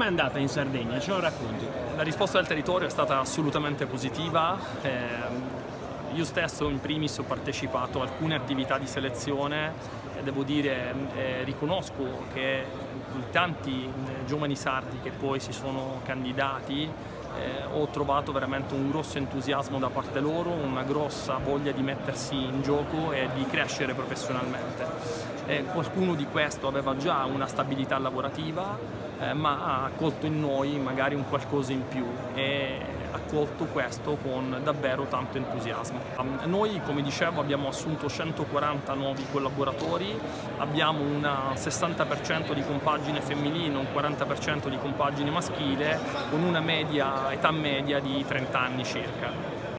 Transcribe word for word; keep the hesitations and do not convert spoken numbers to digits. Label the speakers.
Speaker 1: andata in Sardegna? Ce lo racconti?
Speaker 2: La risposta del territorio è stata assolutamente positiva. Eh, io stesso in primis ho partecipato a alcune attività di selezione e devo dire, eh, riconosco che tanti eh, giovani sardi che poi si sono candidati, eh, ho trovato veramente un grosso entusiasmo da parte loro, una grossa voglia di mettersi in gioco e di crescere professionalmente. Eh, qualcuno di questo aveva già una stabilità lavorativa, eh, ma ha colto in noi magari un qualcosa in più e ha colto questo con davvero tanto entusiasmo. Noi, come dicevo, abbiamo assunto centoquaranta nuovi collaboratori, abbiamo un sessanta per cento di compagine femminile, un quaranta per cento di compagine maschile, con una media, età media di trenta anni circa.